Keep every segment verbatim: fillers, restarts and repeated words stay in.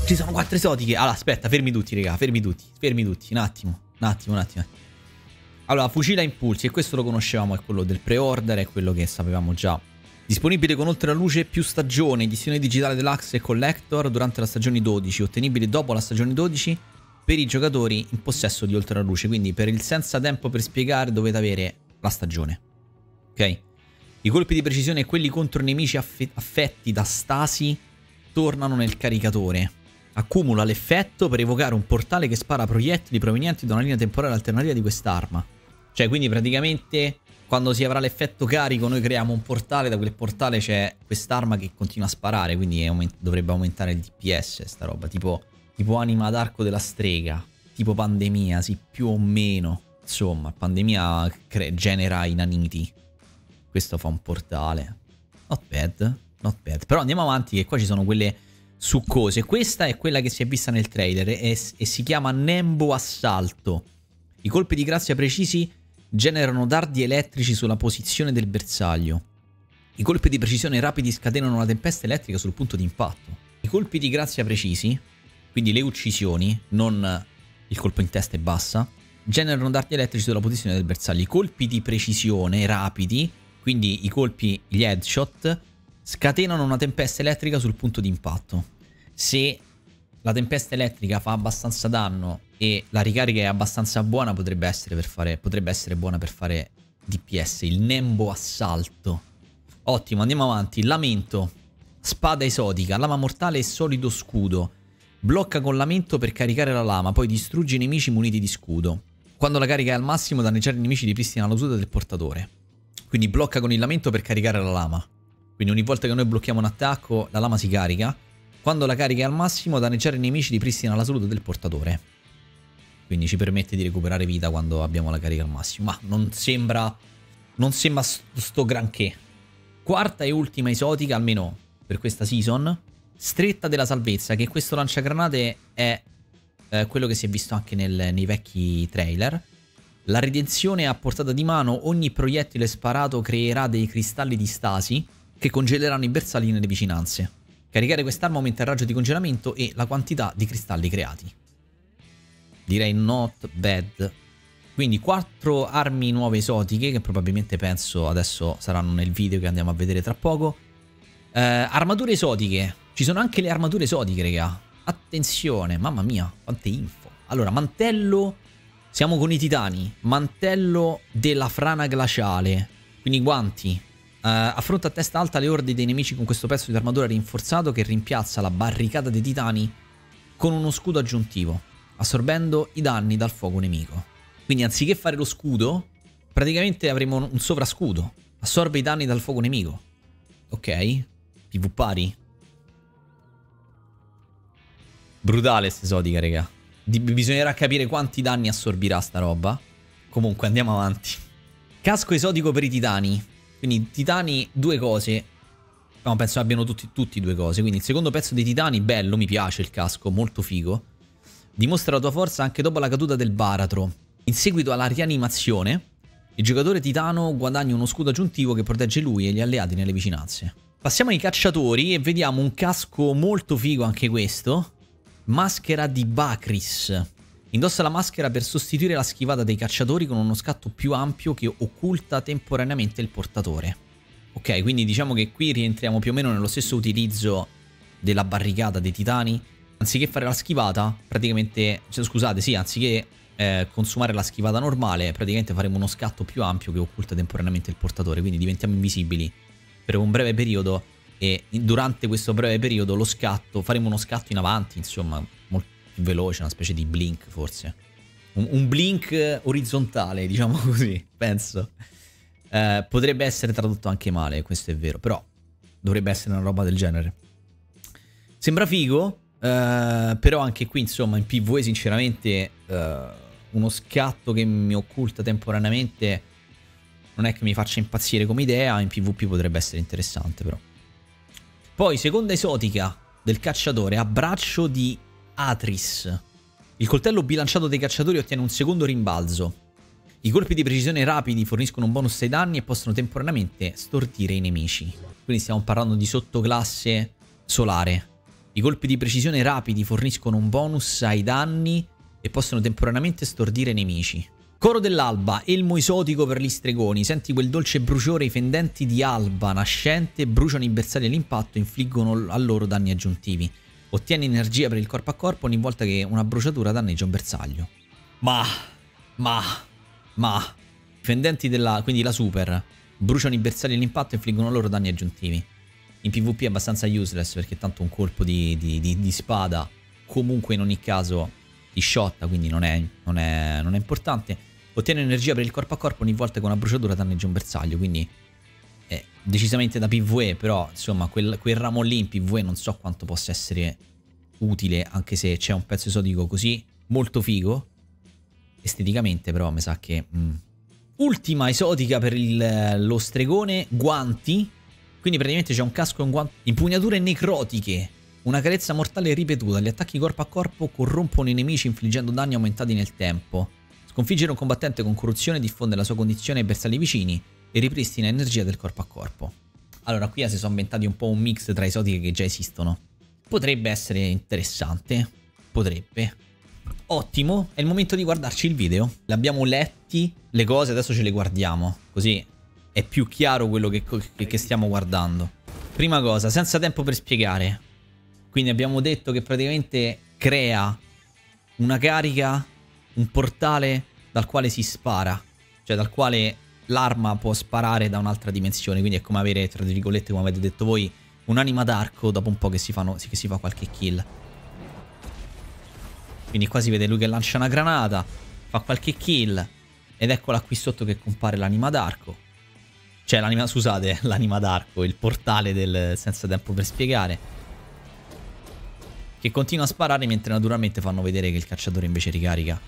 Ci sono quattro esotiche. Allora, aspetta, fermi tutti, raga. Fermi tutti, fermi tutti. Un attimo, un attimo, un attimo. Allora, fucile a impulsi, e questo lo conoscevamo, è quello del pre-order, è quello che sapevamo già. Disponibile con oltre la luce più stagione, edizione digitale deluxe e collector durante la stagione dodici, ottenibile dopo la stagione dodici per i giocatori in possesso di oltre la luce. Quindi per il senza tempo per spiegare dovete avere la stagione. Ok? I colpi di precisione e quelli contro nemici aff- affetti da stasi tornano nel caricatore. Accumula l'effetto per evocare un portale che spara proiettili provenienti da una linea temporale alternativa di quest'arma. Cioè, quindi praticamente quando si avrà l'effetto carico noi creiamo un portale, da quel portale c'è quest'arma che continua a sparare, quindi aument- dovrebbe aumentare il D P S sta roba, tipo, tipo anima d'arco della strega, tipo pandemia, sì, più o meno. Insomma, pandemia genera inaniti. Questo fa un portale. Not bad, not bad. Però andiamo avanti, che qua ci sono quelle succose. Questa è quella che si è vista nel trailer e, e si chiama Nembo Assalto. I colpi di grazia precisi generano dardi elettrici sulla posizione del bersaglio. I colpi di precisione rapidi scatenano una tempesta elettrica sul punto di impatto. I colpi di grazia precisi, quindi le uccisioni, non il colpo in testa e basta, generano dardi elettrici sulla posizione del bersaglio. I colpi di precisione rapidi, quindi i colpi, gli headshot, scatenano una tempesta elettrica sul punto di impatto. Se la tempesta elettrica fa abbastanza danno e la ricarica è abbastanza buona, potrebbe essere, per fare, potrebbe essere buona per fare D P S. Il Nembo Assalto. Ottimo, andiamo avanti. Lamento. Spada esotica. Lama mortale e solido scudo. Blocca con lamento per caricare la lama, poi distrugge i nemici muniti di scudo. Quando la carica è al massimo, danneggiare i nemici ripristina la salute del portatore. Quindi blocca con il lamento per caricare la lama. Quindi ogni volta che noi blocchiamo un attacco, la lama si carica. Quando la carica è al massimo, danneggiare i nemici ripristina la salute del portatore. Quindi ci permette di recuperare vita quando abbiamo la carica al massimo. Ma non sembra... Non sembra sto granché. Quarta e ultima esotica, almeno per questa season. Stretta della salvezza, che questo lanciagranate è eh, quello che si è visto anche nel, nei vecchi trailer. La redenzione a portata di mano. Ogni proiettile sparato creerà dei cristalli di stasi che congeleranno i bersagli nelle vicinanze. Caricare quest'arma aumenta il raggio di congelamento e la quantità di cristalli creati. Direi not bad. Quindi quattro armi nuove esotiche che probabilmente penso adesso saranno nel video che andiamo a vedere tra poco. Eh, armature esotiche. Ci sono anche le armature esotiche, raga. Attenzione, mamma mia, quante info. Allora, mantello. Siamo con i titani. Mantello della frana glaciale. Quindi guanti. Uh, affronta a testa alta le orde dei nemici con questo pezzo di armatura rinforzato che rimpiazza la barricata dei titani con uno scudo aggiuntivo, assorbendo i danni dal fuoco nemico. Quindi anziché fare lo scudo, praticamente avremo un sovrascudo. Assorbe i danni dal fuoco nemico. Ok. P V pari. Brutale sta esotica, raga. Di bisognerà capire quanti danni assorbirà sta roba. Comunque andiamo avanti. Casco esotico per i titani. Quindi titani, due cose. No, penso abbiano tutti, tutti due cose. Quindi il secondo pezzo dei titani, bello, mi piace il casco, molto figo. Dimostra la tua forza anche dopo la caduta del baratro. In seguito alla rianimazione, il giocatore titano guadagna uno scudo aggiuntivo che protegge lui e gli alleati nelle vicinanze. Passiamo ai cacciatori e vediamo un casco molto figo anche questo. Maschera di Bakris. Indossa la maschera per sostituire la schivata dei cacciatori con uno scatto più ampio che occulta temporaneamente il portatore. Ok, quindi diciamo che qui rientriamo più o meno nello stesso utilizzo della barricata dei titani. Anziché fare la schivata, praticamente... Cioè, scusate, sì, anziché eh, consumare la schivata normale, praticamente faremo uno scatto più ampio che occulta temporaneamente il portatore. Quindi diventiamo invisibili per un breve periodo e durante questo breve periodo lo scatto, faremo uno scatto in avanti, insomma, molto più veloce, una specie di blink forse. Un, un blink orizzontale, diciamo così, penso. Eh, potrebbe essere tradotto anche male, questo è vero, però dovrebbe essere una roba del genere. Sembra figo, eh, però anche qui, insomma, in P V E sinceramente eh, uno scatto che mi occulta temporaneamente non è che mi faccia impazzire come idea. In P V P potrebbe essere interessante, però. Poi, seconda esotica del cacciatore, abbraccio di Atris. Il coltello bilanciato dei cacciatori ottiene un secondo rimbalzo. I colpi di precisione rapidi forniscono un bonus ai danni e possono temporaneamente stordire i nemici. Quindi stiamo parlando di sottoclasse solare. I colpi di precisione rapidi forniscono un bonus ai danni e possono temporaneamente stordire nemici. Coro dell'alba, elmo esotico per gli stregoni. Senti quel dolce bruciore, i fendenti di alba nascente bruciano i bersagli all'impatto e infliggono a loro danni aggiuntivi. Ottieni energia per il corpo a corpo ogni volta che una bruciatura danneggia un bersaglio. Ma, ma, ma. I fendenti della, quindi la super, bruciano i bersagli all'impatto e infliggono loro danni aggiuntivi. In PvP è abbastanza useless perché tanto un colpo di, di, di, di spada comunque in ogni caso ti shotta, quindi non è, non è, non è importante. Ottiene energia per il corpo a corpo ogni volta che una bruciatura danneggia un bersaglio, quindi è decisamente da PvE, però insomma quel, quel ramo lì in PvE non so quanto possa essere utile, anche se c'è un pezzo esotico così molto figo esteticamente, però mi sa che... Mm. Ultima esotica per il, lo stregone, guanti. Quindi praticamente c'è un casco e un guanto. Impugnature necrotiche. Una carezza mortale ripetuta. Gli attacchi corpo a corpo corrompono i nemici infliggendo danni aumentati nel tempo. Sconfiggere un combattente con corruzione diffonde la sua condizione ai bersagli vicini e ripristina energia del corpo a corpo. Allora qui si sono inventati un po' un mix tra esotiche che già esistono. Potrebbe essere interessante. Potrebbe. Ottimo, è il momento di guardarci il video. Le abbiamo letti le cose, adesso ce le guardiamo. Così è più chiaro quello che, che, che stiamo guardando. Prima cosa, senza tempo per spiegare. Quindi abbiamo detto che praticamente crea una carica, un portale dal quale si spara. Cioè dal quale l'arma può sparare da un'altra dimensione. Quindi è come avere, tra virgolette, come avete detto voi, un'anima d'arco dopo un po' che si, fanno, che si fa qualche kill. Quindi qua si vede lui che lancia una granata, fa qualche kill, ed eccola qui sotto che compare l'anima d'arco. Cioè l'anima, scusate, l'anima d'arco, il portale del senza tempo per spiegare. Che continua a sparare mentre naturalmente fanno vedere che il cacciatore invece ricarica.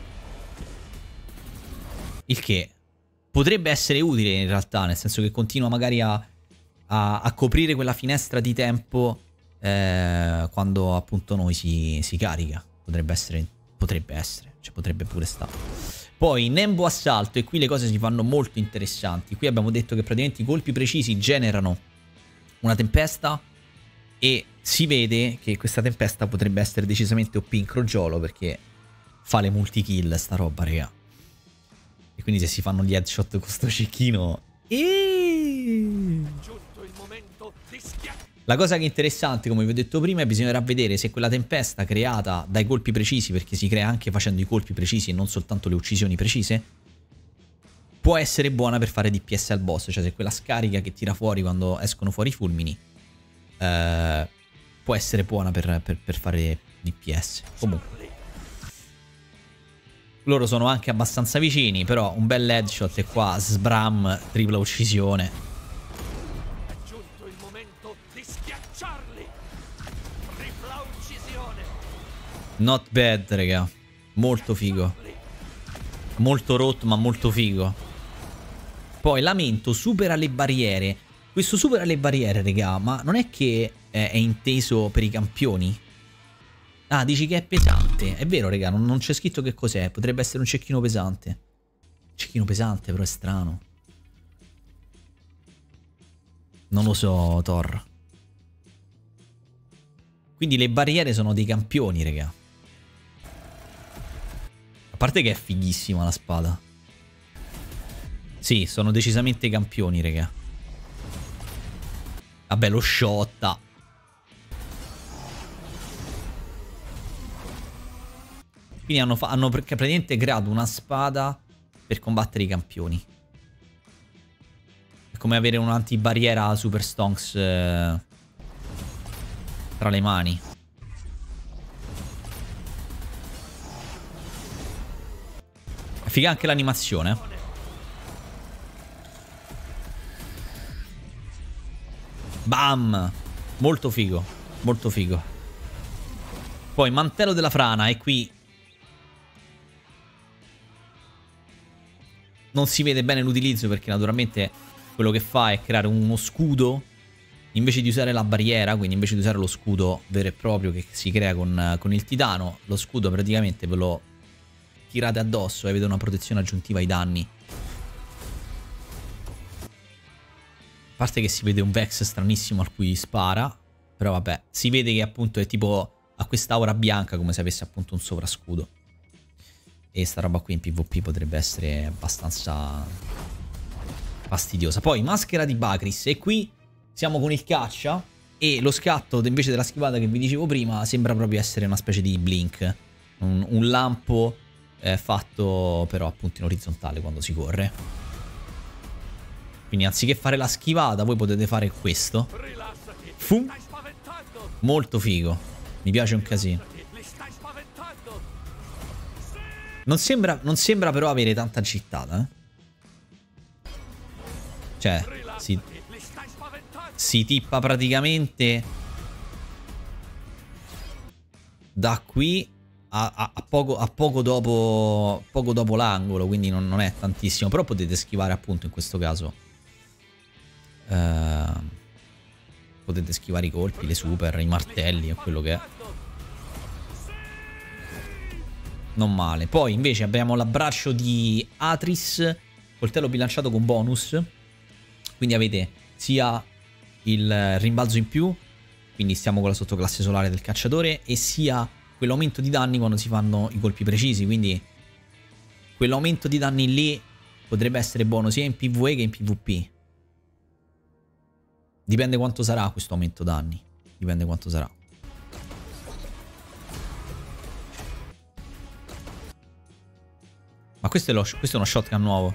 Il che potrebbe essere utile in realtà, nel senso che continua magari a, a, a coprire quella finestra di tempo eh, quando appunto noi si, si carica. Potrebbe essere, potrebbe essere, cioè potrebbe pure stare. Poi Nembo assalto, e qui le cose si fanno molto interessanti. Qui abbiamo detto che praticamente i colpi precisi generano una tempesta e si vede che questa tempesta potrebbe essere decisamente O P in crogiolo perché fa le multi-kill sta roba, raga. E quindi se si fanno gli headshot con sto cecchino... Eeeh. La cosa che è interessante, come vi ho detto prima, è che bisognerà vedere se quella tempesta creata dai colpi precisi, perché si crea anche facendo i colpi precisi e non soltanto le uccisioni precise, può essere buona per fare D P S al boss. Cioè se quella scarica che tira fuori quando escono fuori i fulmini eh, può essere buona per, per, per fare D P S. Comunque loro sono anche abbastanza vicini, però un bel headshot e qua sbram, tripla uccisione. Not bad, raga. Molto figo. Molto rotto, ma molto figo. Poi lamento supera le barriere. Questo supera le barriere, raga, ma non è che è, è inteso per i campioni? Ah, dici che è pesante. È vero, raga, non, non c'è scritto che cos'è. Potrebbe essere un cecchino pesante. Cecchino pesante, però è strano. Non lo so, Thor. Quindi le barriere sono dei campioni, raga. A parte che è fighissima la spada. Sì, sono decisamente campioni, raga. Vabbè, lo shotta. Quindi hanno, hanno praticamente creato una spada per combattere i campioni. È come avere un'antibarriera super stonks eh, tra le mani. Figa anche l'animazione. Bam! Molto figo. Molto figo. Poi mantello della frana. E qui non si vede bene l'utilizzo perché naturalmente quello che fa è creare uno scudo invece di usare la barriera. Quindi invece di usare lo scudo vero e proprio che si crea con, con il titano, lo scudo praticamente ve lo tirate addosso e avete una protezione aggiuntiva ai danni. A parte che si vede un Vex stranissimo al cui spara, Però vabbè, si vede che appunto è tipo a quest'aura bianca come se avesse appunto un sovrascudo. E sta roba qui in PvP potrebbe essere abbastanza fastidiosa. Poi maschera di Bacris. E qui siamo con il caccia. E lo scatto invece della schivata che vi dicevo prima sembra proprio essere una specie di blink. Un, un lampo eh, fatto però appunto in orizzontale quando si corre. Quindi anziché fare la schivata voi potete fare questo. Fum. Molto figo. Mi piace un casino. Non sembra, non sembra però avere tanta gittata, eh. Cioè, si, si tippa praticamente da qui a, a, a, poco, a poco dopo, poco dopo l'angolo, quindi non, non è tantissimo. Però potete schivare appunto in questo caso. Uh, potete schivare i colpi, le super, i martelli e quello che è. Non male. Poi invece abbiamo l'abbraccio di Atris, coltello bilanciato con bonus. Quindi avete sia il rimbalzo in più, quindi stiamo con la sottoclasse solare del cacciatore, e sia quell'aumento di danni quando si fanno i colpi precisi. Quindi quell'aumento di danni lì potrebbe essere buono sia in PvE che in PvP. Dipende quanto sarà questo aumento danni. Dipende quanto sarà. Ma questo è, lo, questo è uno shotgun nuovo.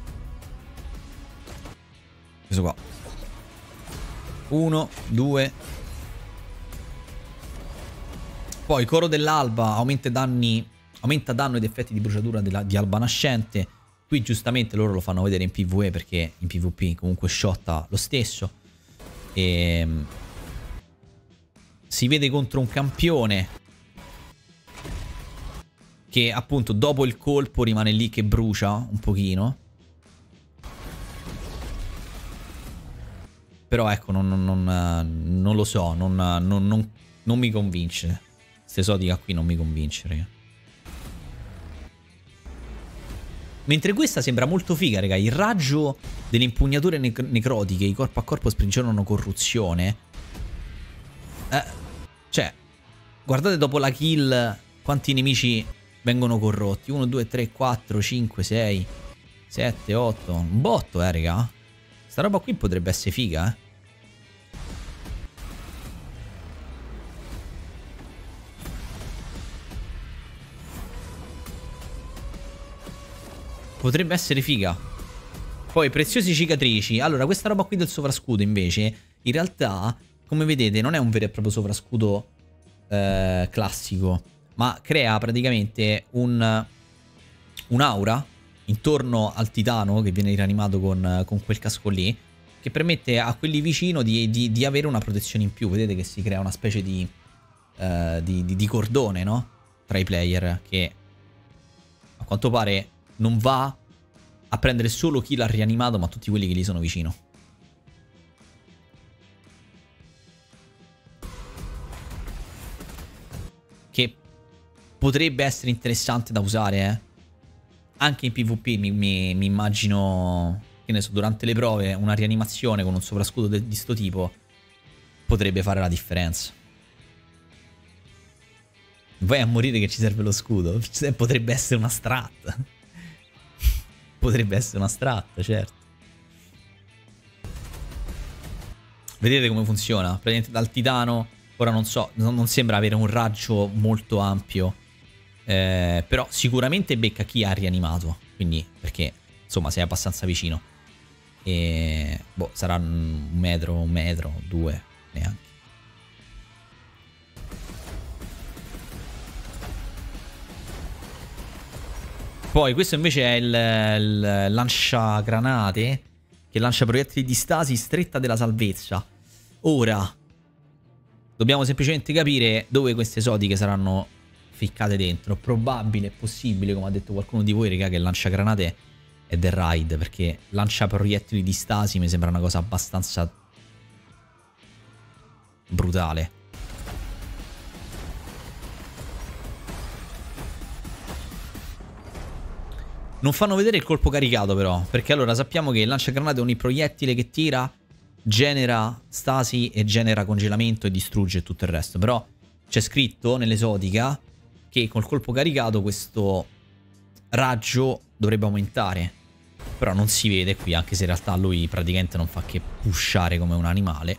Questo qua. Uno, due. Poi coro dell'alba aumenta danni, aumenta danno ed effetti di bruciatura della, di alba nascente. Qui giustamente loro lo fanno vedere in PvE perché in PvP comunque shotta lo stesso. E si vede contro un campione che appunto dopo il colpo rimane lì che brucia un pochino. Però ecco, non, non, non, non lo so, non, non, non, non mi convince. Questa esotica qui non mi convince, raga. Mentre questa sembra molto figa, raga. Il raggio delle impugnature nec necrotiche, i corpo a corpo sprigionano corruzione. Eh, cioè, guardate dopo la kill quanti nemici vengono corrotti. uno, due, tre, quattro, cinque, sei, sette, otto. Un botto, eh, raga. Sta roba qui potrebbe essere figa, eh. Potrebbe essere figa. Poi preziosi cicatrici. Allora, questa roba qui del sovrascudo invece, in realtà, come vedete, non è un vero e proprio sovrascudo eh, classico, ma crea praticamente un un'aura intorno al titano che viene rianimato con, con quel casco lì, che permette a quelli vicino di, di, di avere una protezione in più. Vedete che si crea una specie di, uh, di, di, di cordone, no? Tra i player, che a quanto pare non va a prendere solo chi l'ha rianimato, ma tutti quelli che gli sono vicino. Che potrebbe essere interessante da usare, eh. Anche in PvP mi, mi, mi immagino, che ne so, durante le prove una rianimazione con un sovrascudo de, di sto tipo potrebbe fare la differenza. Vai a morire che ci serve lo scudo. Potrebbe essere una strat. Potrebbe essere una strat, certo. Vedete come funziona? Praticamente dal titano, ora non so, non sembra avere un raggio molto ampio. Eh, però sicuramente becca chi ha rianimato. Quindi, perché insomma sei abbastanza vicino. E boh, sarà un metro, un metro, due, neanche. Poi questo invece è il, il lanciagranate, che lancia proiettili di stasi stretta della salvezza. Ora dobbiamo semplicemente capire dove queste esotiche saranno ficcate dentro. Probabile, è possibile, come ha detto qualcuno di voi, raga, che il lanciagranate è del raid, perché lancia proiettili di stasi mi sembra una cosa abbastanza brutale. Non fanno vedere il colpo caricato però, perché allora sappiamo che il lanciagranate è ogni proiettile che tira genera stasi e genera congelamento e distrugge tutto il resto. Però c'è scritto nell'esotica che col colpo caricato questo raggio dovrebbe aumentare. Però non si vede qui, anche se in realtà lui praticamente non fa che pushare come un animale.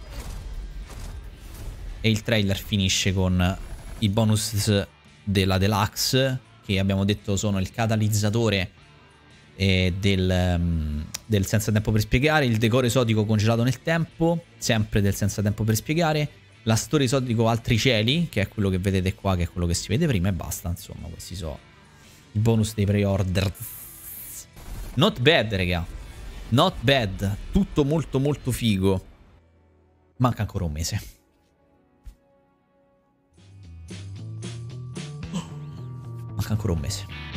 E il trailer finisce con i bonus della Deluxe, che abbiamo detto sono il catalizzatore eh, del, um, del senza tempo per spiegare, il decoro esotico congelato nel tempo, sempre del senza tempo per spiegare, la storia esotico altri cieli, che è quello che vedete qua, che è quello che si vede prima, e basta. Insomma, questi sono i bonus dei pre-order. Not bad, raga. Not bad. Tutto molto molto figo. Manca ancora un mese. Manca ancora un mese.